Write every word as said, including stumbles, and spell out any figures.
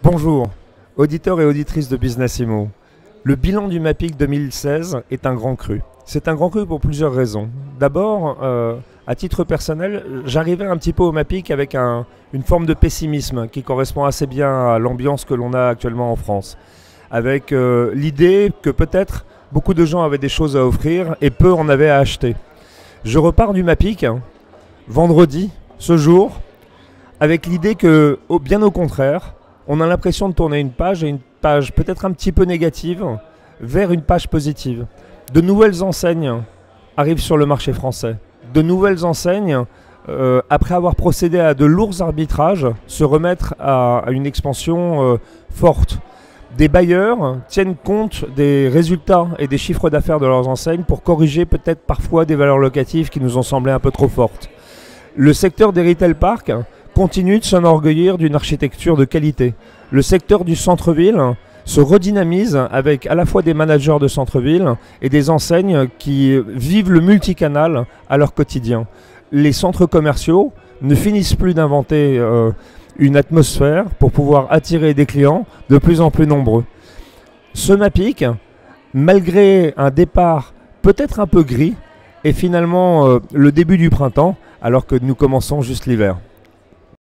Bonjour, auditeurs et auditrices de Business Immo. Le bilan du MAPIC deux mille seize est un grand cru. C'est un grand cru pour plusieurs raisons. D'abord, euh, à titre personnel, j'arrivais un petit peu au MAPIC avec un, une forme de pessimisme qui correspond assez bien à l'ambiance que l'on a actuellement en France. Avec euh, l'idée que peut-être beaucoup de gens avaient des choses à offrir et peu en avaient à acheter. Je repars du MAPIC vendredi, ce jour, avec l'idée que, bien au contraire, on a l'impression de tourner une page, et une page peut-être un petit peu négative, vers une page positive. De nouvelles enseignes arrivent sur le marché français. De nouvelles enseignes, euh, après avoir procédé à de lourds arbitrages, se remettent à, à une expansion euh, forte. Des bailleurs tiennent compte des résultats et des chiffres d'affaires de leurs enseignes pour corriger peut-être parfois des valeurs locatives qui nous ont semblé un peu trop fortes. Le secteur des retail parks continue de s'enorgueillir d'une architecture de qualité. Le secteur du centre-ville se redynamise avec à la fois des managers de centre-ville et des enseignes qui vivent le multicanal à leur quotidien. Les centres commerciaux ne finissent plus d'inventer euh, une atmosphère pour pouvoir attirer des clients de plus en plus nombreux. Ce MAPIC, malgré un départ peut-être un peu gris, est finalement euh, le début du printemps alors que nous commençons juste l'hiver.